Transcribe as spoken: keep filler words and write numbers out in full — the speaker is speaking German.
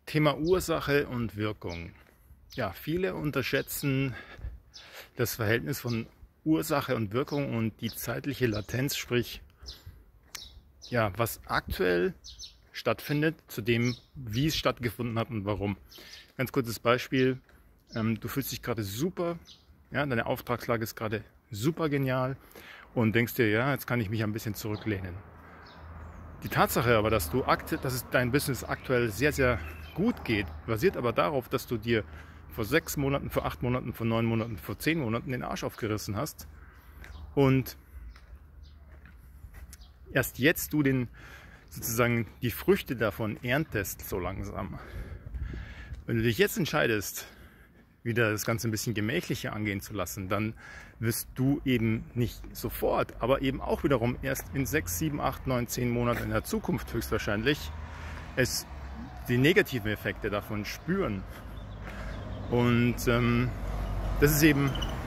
Thema Ursache und Wirkung. Ja, viele unterschätzen das Verhältnis von Ursache und Wirkung und die zeitliche Latenz, sprich, ja, was aktuell stattfindet, zu dem, wie es stattgefunden hat und warum. Ganz kurzes Beispiel, ähm, du fühlst dich gerade super, ja, deine Auftragslage ist gerade super genial und denkst dir, ja, jetzt kann ich mich ein bisschen zurücklehnen. Die Tatsache aber, dass, du akt dass es dein Business aktuell sehr, sehr gut geht, basiert aber darauf, dass du dir vor sechs Monaten, vor acht Monaten, vor neun Monaten, vor zehn Monaten den Arsch aufgerissen hast und erst jetzt du den, sozusagen die Früchte davon erntest, so langsam. Wenn du dich jetzt entscheidest, wieder das Ganze ein bisschen gemächlicher angehen zu lassen, dann wirst du eben nicht sofort, aber eben auch wiederum erst in sechs, sieben, acht, neun, zehn Monaten in der Zukunft höchstwahrscheinlich es die negativen Effekte davon spüren. Und ähm, das ist eben